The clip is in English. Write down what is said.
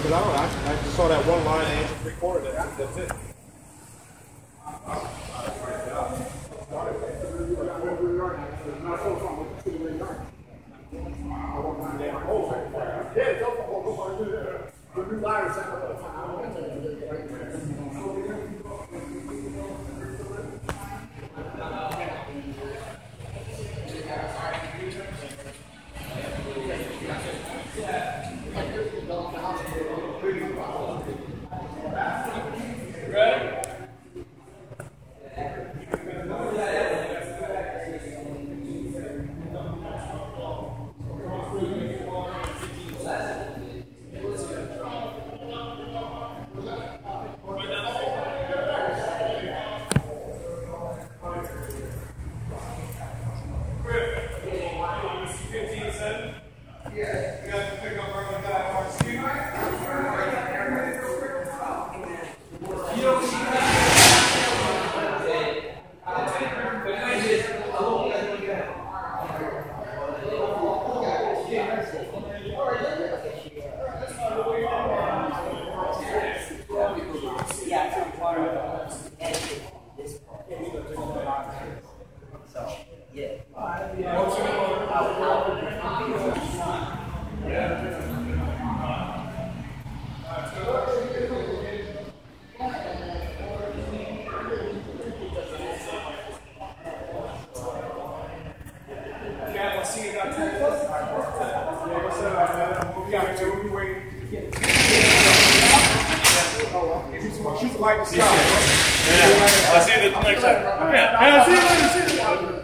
Because I just saw that one line and 3/4. That's it. I'll see you the next time. Yeah, see you later.